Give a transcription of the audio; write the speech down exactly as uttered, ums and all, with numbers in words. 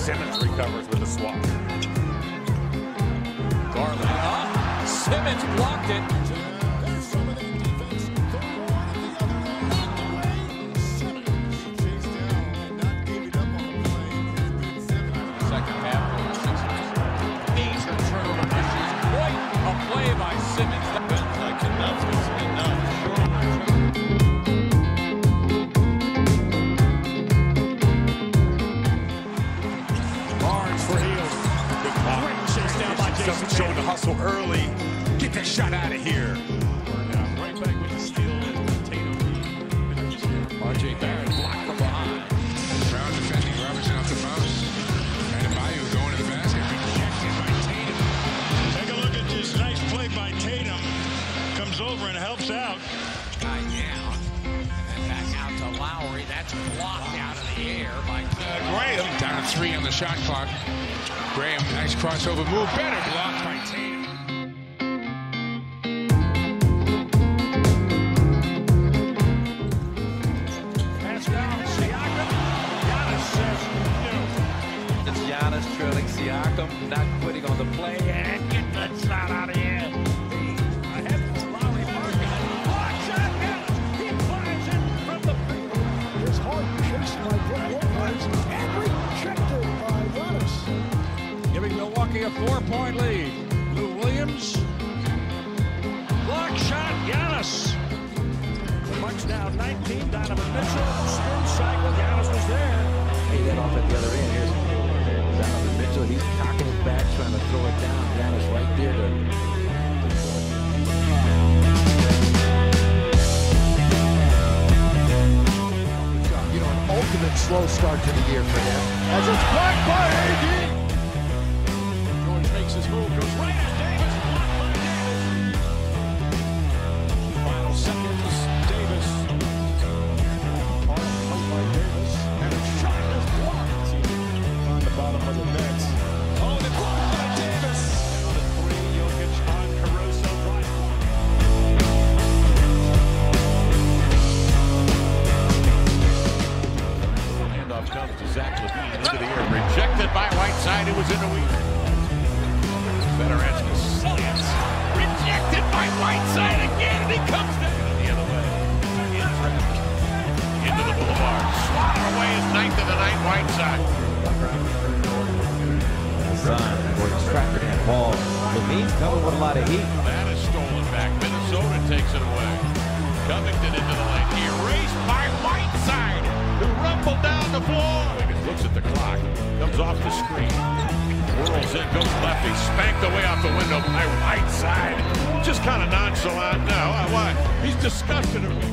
Simmons recovers with a swat. Garland up. Simmons blocked it. Second half, Sixers. Major turnover issues. Quite a play by Simmons. Like enough is enough. Barnes for Hield. Good block. Great chase down by Jason. Doesn't show the hustle early. Get that shot out of here. Right back with the steal and Tatum. R J Barrett blocked from behind. Brown defending Robinson off the bounce. And Bayou going to the basket. Rejected by Tatum. Take a look at this nice play by Tatum. Comes over and helps out. Guy down. And back out to Lowry. That's blocked out of the air by Uh, Graham down to three on the shot clock. Graham, nice crossover move. Better blocked by Tatum. Pass down. Siakam. Giannis says no. It's Giannis trailing Siakam, not quitting on the play, and get that shot out of here. Ahead for Lowry Markkanen. Block shot. Giannis. He finds it from the field. His hard chase by Brook Lopez and rejected by Giannis. Giving Milwaukee a four-point lead. Lou Williams. Block shot. Giannis. The Bucks down nineteen. Donovan Mitchell. Spin cycle. Giannis was there. Hey, that off at the other end. Here's Donovan Mitchell. He's cocking it back, trying to throw it down. Giannis right there to. You know, an ultimate slow start to the year for him. As it's blocked by A D. George makes his move. Goes right at Davis. Blocked by Davis. Final seconds. Davis. Hard play by Davis. And a shot is blocked on the bottom of the net. Oh, and blocked by Davis. On the three, Jokic on Caruso. Right. Handoff comes to Zach LaVine into the air. Rejected by Whiteside, who was in the week. Veteranska slants. Rejected by Whiteside again, and he comes down the other way. In traffic. Into the boulevard. Swatted away his ninth of the night, Whiteside. Son, Gordon Stratford and Paul. Levine's coming with a lot of heat. That is stolen back. Minnesota takes it away. Covington into the lane. Erased by Whiteside, who rumbled down the floor. Looks at the clock. Comes off the screen. Whirls in, goes left. He's spanked away out the window by Whiteside. Just kind of nonchalant now. Why? He's disgusted.